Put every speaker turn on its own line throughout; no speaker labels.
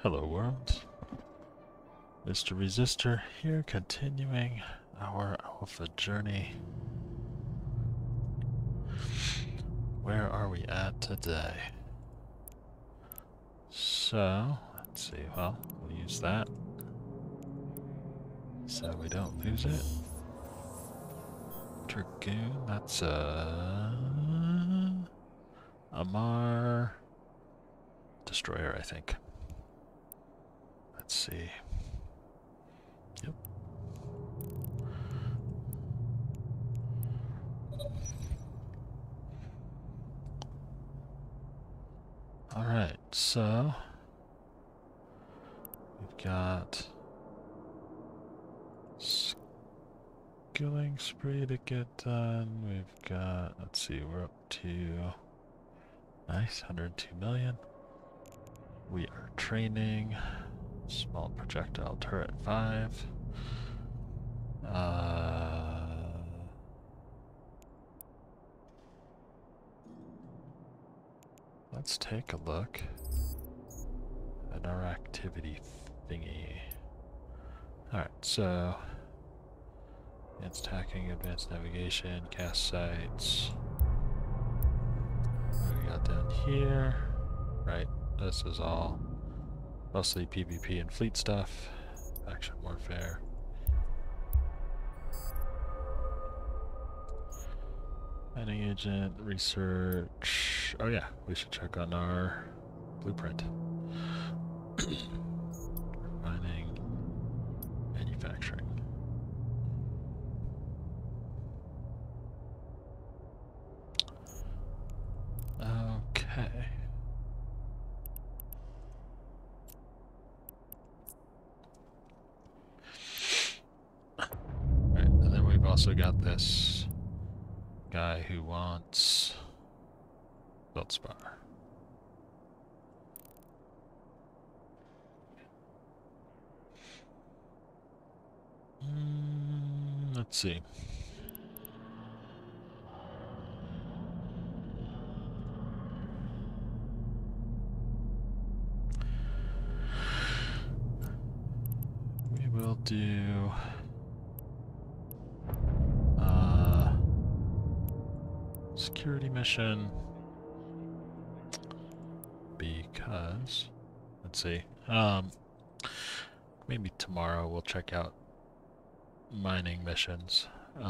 Hello world, Mr. Resistor here, continuing our alpha journey. Where are we at today? So, let's see, well, we'll use that so we don't lose it. Dragoon, that's Amarr Destroyer, I think. Let's see. Yep. Alright, so we've got skilling spree to get done. We've got, let's see, we're up to nice, 102 million. We are training small projectile turret 5. Let's take a look at our activity thingy. Alright, so advanced hacking, advanced navigation, cast sites. What do we got down here? Right, this is all mostly PvP and fleet stuff, faction warfare. Mining agent, research. Oh yeah, we should check on our blueprint. Mining, manufacturing. Okay. Right, and then we've also got this guy who wants Feldspar. Let's see. We will do security mission because let's see. Maybe tomorrow we'll check out mining missions.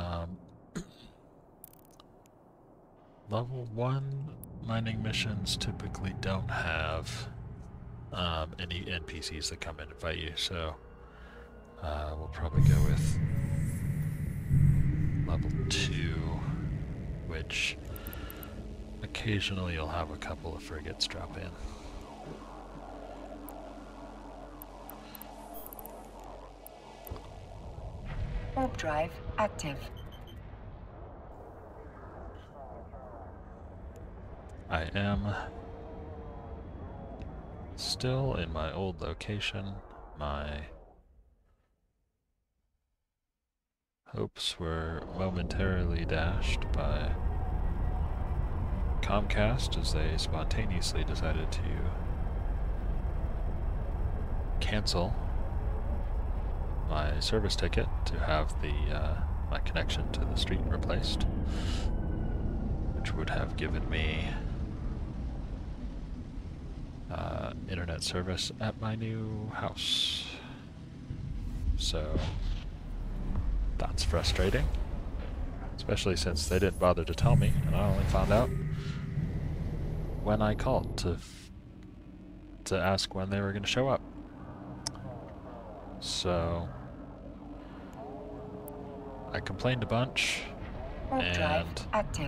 Level 1 mining missions typically don't have any NPCs that come in and fight you, so we'll probably go with level 2, which occasionally you'll have a couple of frigates drop in.
Warp drive active.
I am still in my old location. My hopes were momentarily dashed by Comcast as they spontaneously decided to cancel my service ticket to have the my connection to the street replaced, which would have given me internet service at my new house. So that's frustrating, especially since they didn't bother to tell me, and I only found out when I called to ask when they were going to show up. So I complained a bunch,
Warp drive
and
active.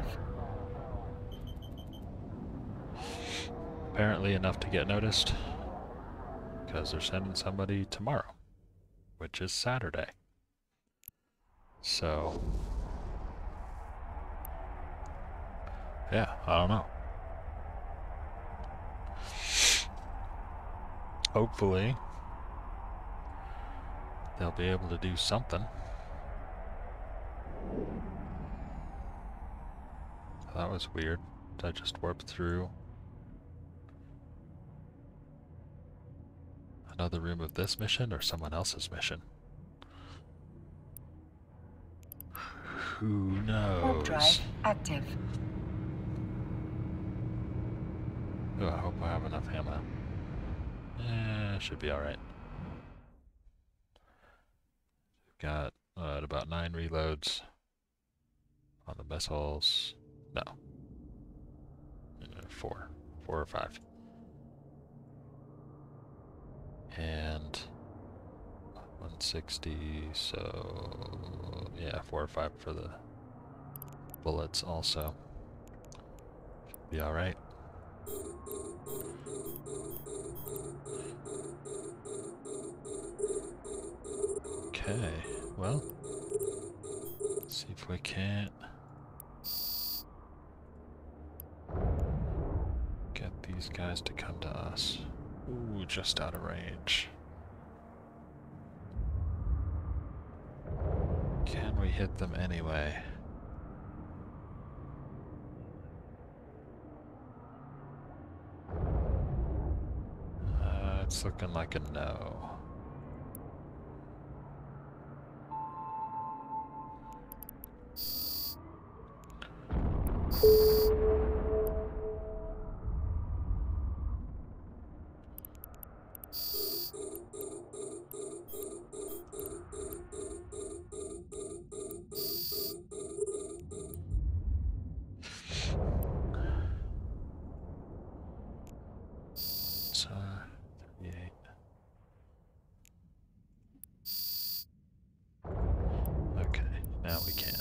apparently enough to get noticed, because they're sending somebody tomorrow, which is Saturday. So yeah, I don't know. Hopefully they'll be able to do something. That was weird. I just warped through. another room of this mission or someone else's mission? Who
Warp drive
knows?
active.
Oh, I hope I have enough ammo. Should be alright. Got about 9 reloads on the missiles. No. 4. 4 or 5. And 160, so yeah, 4 or 5 for the bullets also. Should be alright. Okay, well, let's see if we can't get these guys to come to us. Ooh, just out of range. Can we hit them anyway? It's looking like a no. So, 38. Okay, now we can.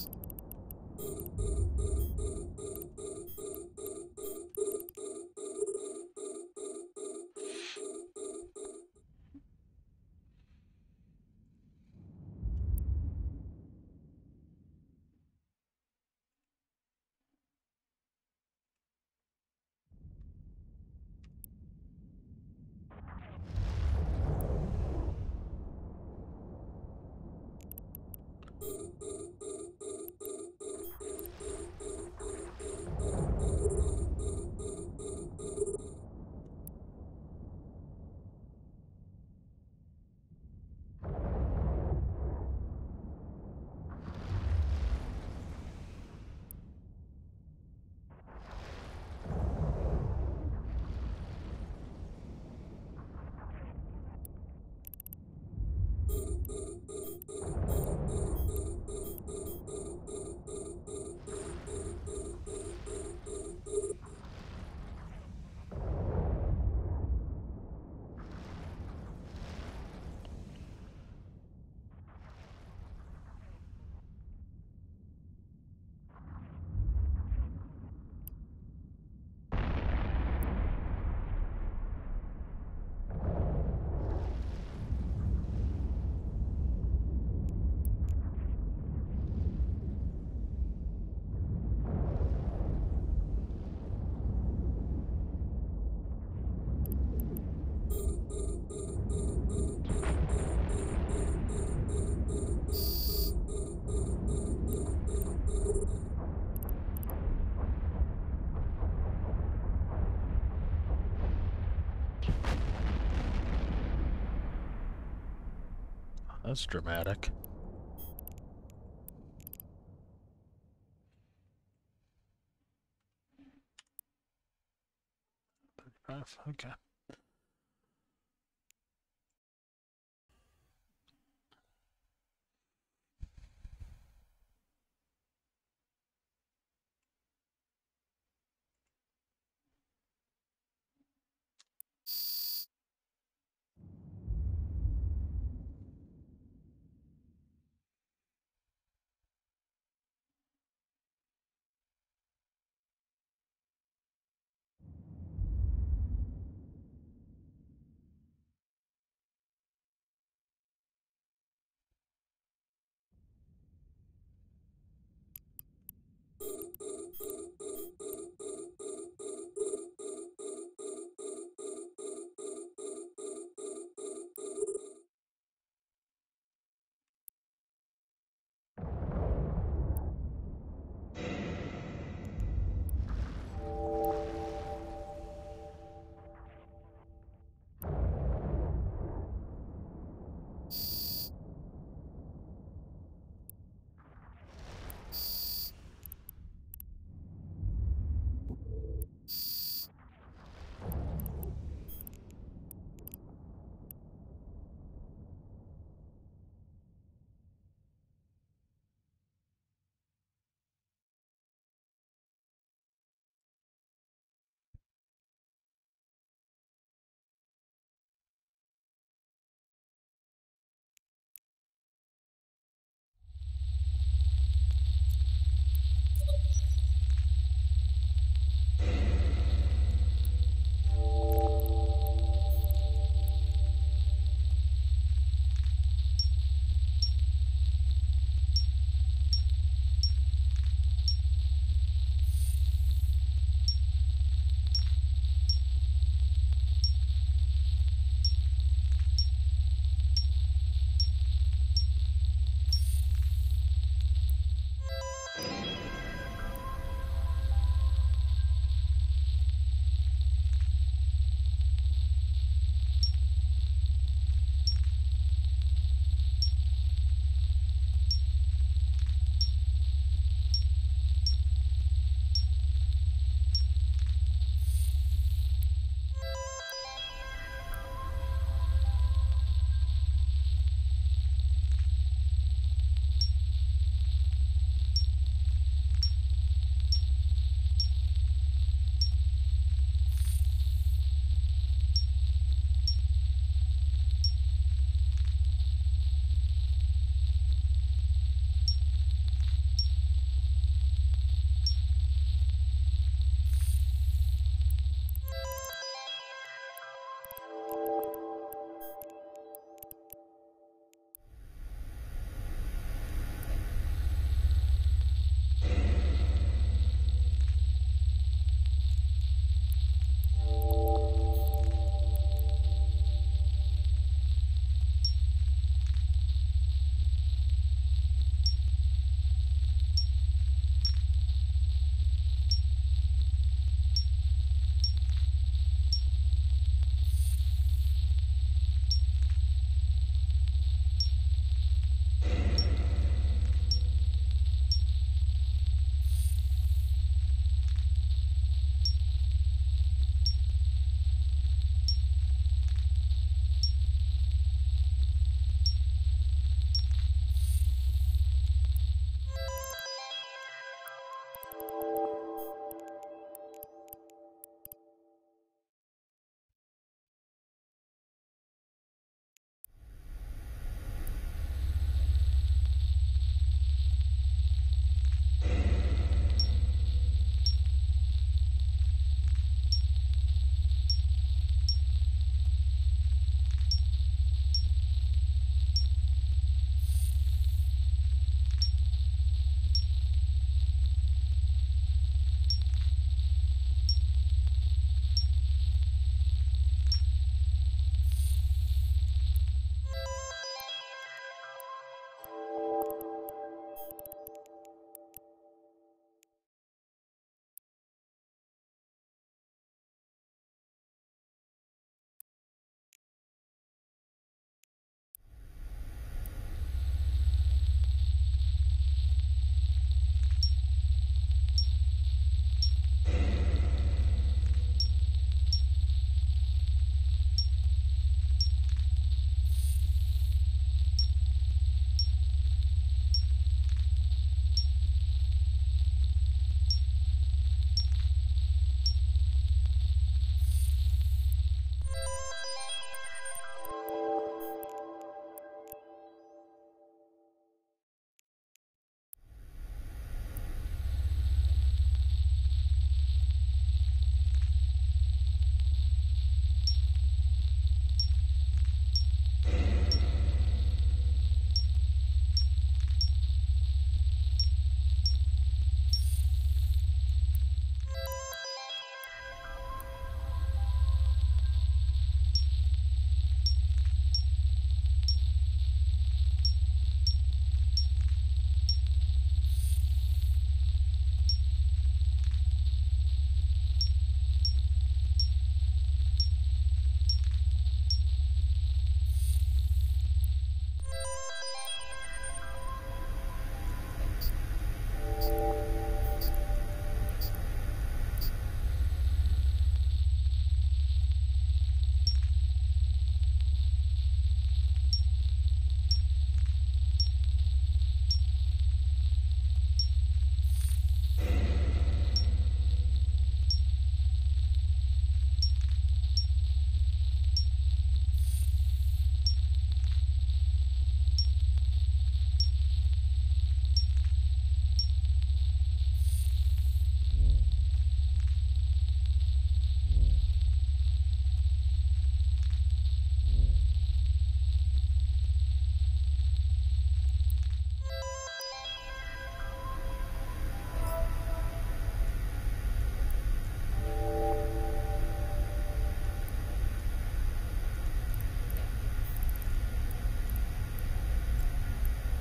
That's dramatic. 35, okay.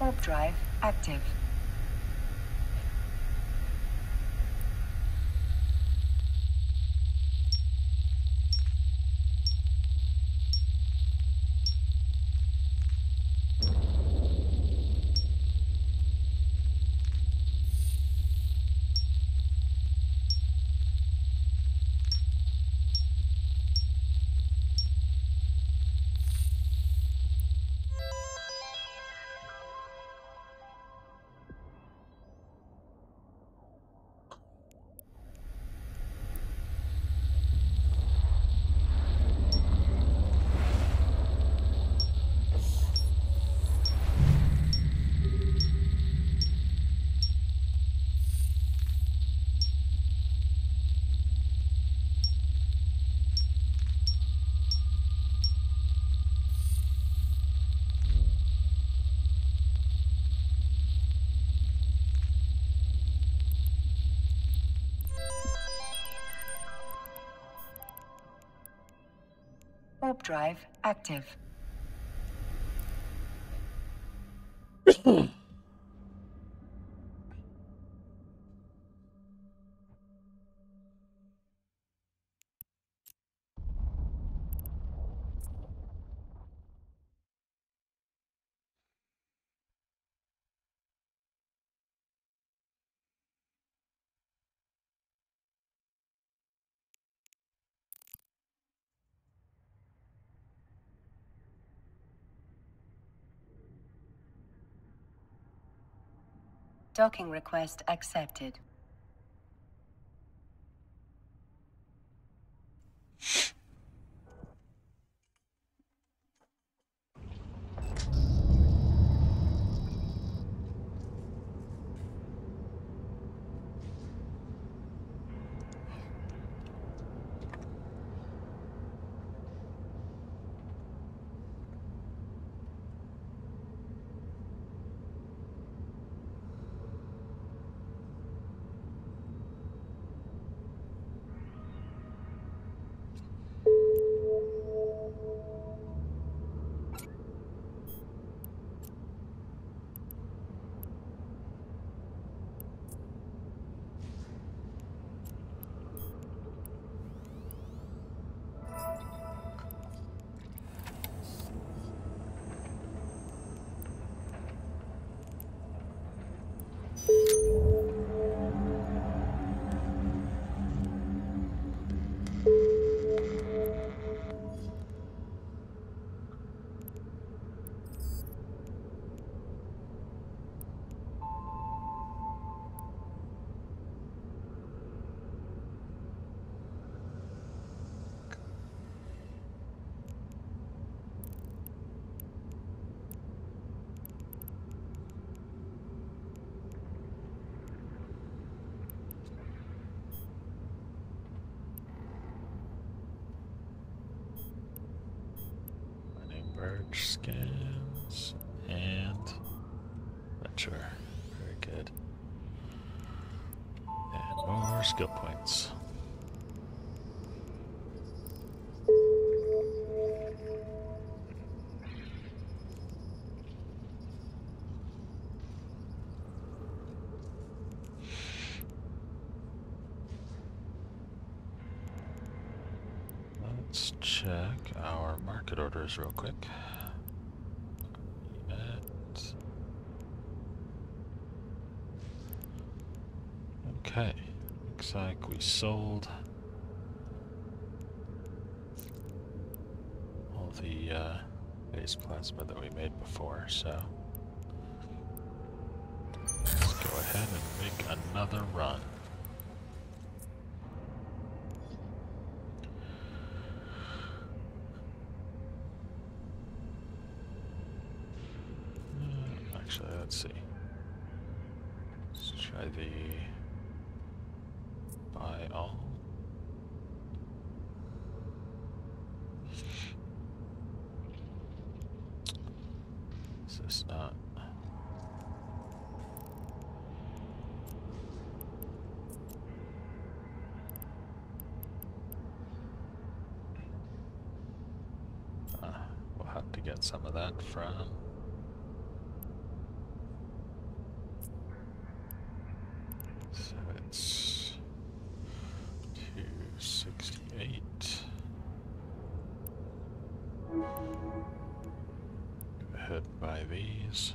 Warp drive active. Warp drive active. Docking request accepted.
Merge scans and venture. Very good. And more skill points. Let's check our market orders real quick. Okay, looks like we sold all the base plasma that we made before, so let's go ahead and make another run. Actually, let's see. Let's try the buy all. Is this not? We'll have to get some of that from That's 268. Go ahead and buy these.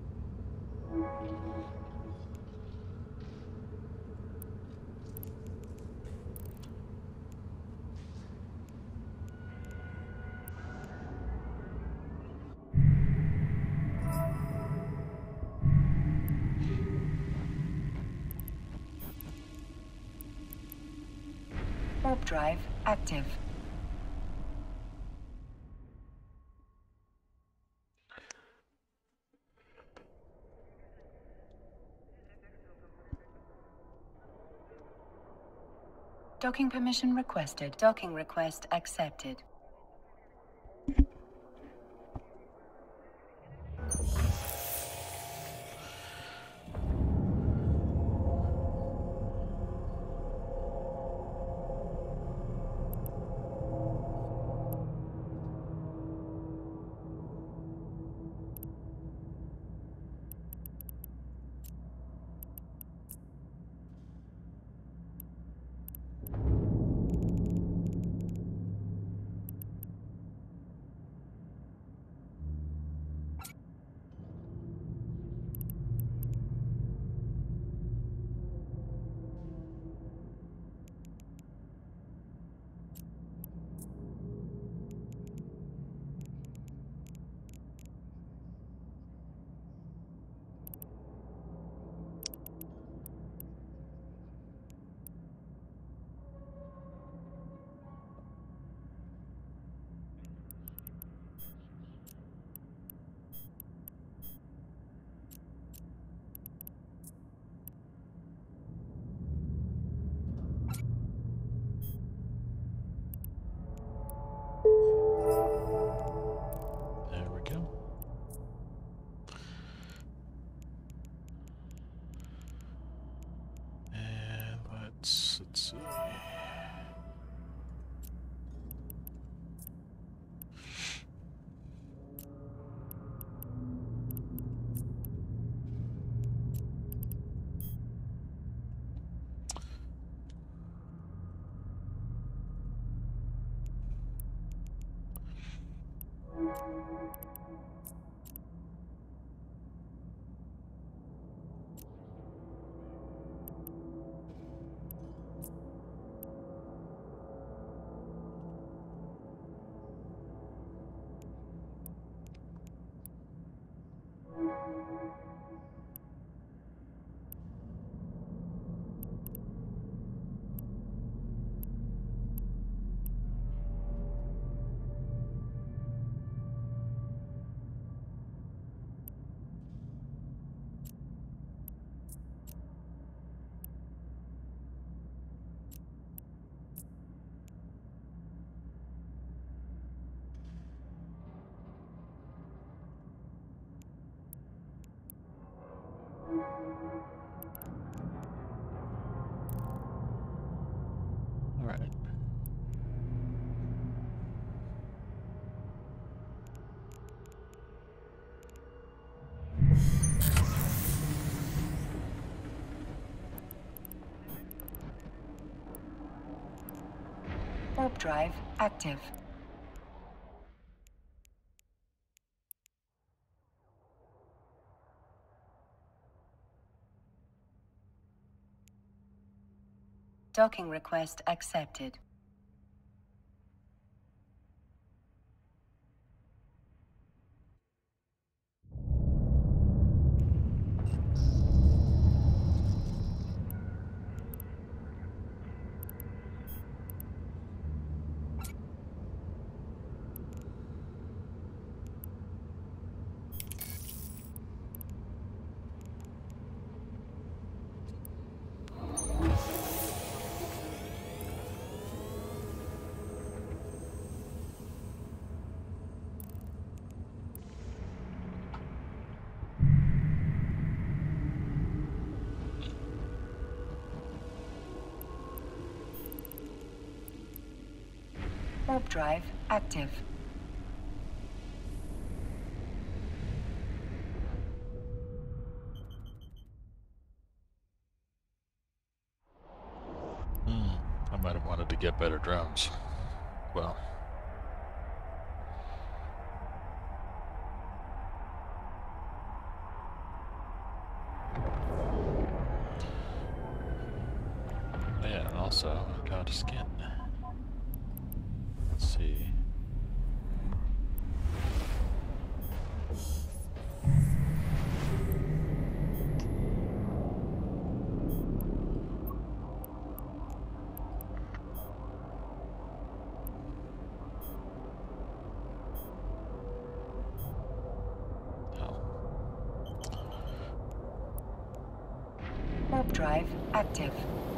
Warp drive active. Docking permission requested. Docking request accepted.
There we go. And let's see. All right.
Warp drive active. Docking request accepted. Warp drive active.
to get better drones. Well, yeah, and also I've got a skin. Let's see.
Warp drive active.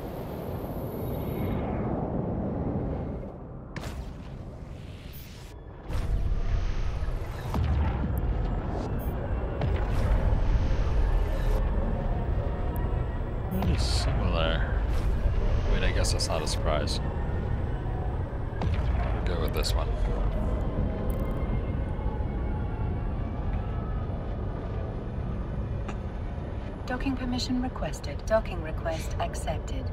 Really similar. Wait, I guess that's not a surprise. We'll go with this one.
Docking permission requested. Docking request accepted.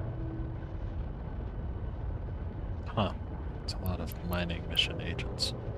Huh. It's a lot of mining mission agents.